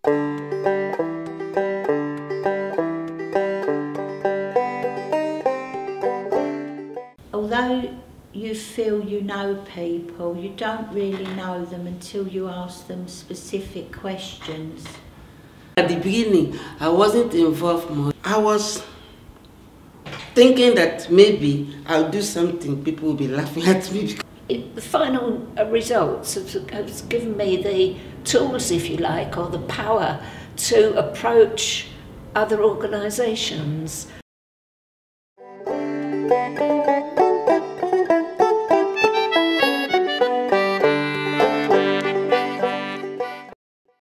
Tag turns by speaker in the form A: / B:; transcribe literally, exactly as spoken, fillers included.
A: Although you feel you know people, you don't really know them until you ask them specific questions.
B: At the beginning, I wasn't involved much. I was thinking that maybe I'll do something, people will be laughing at me.
C: It, the final results have, have given me the tools, if you like, or the power to approach other organisations.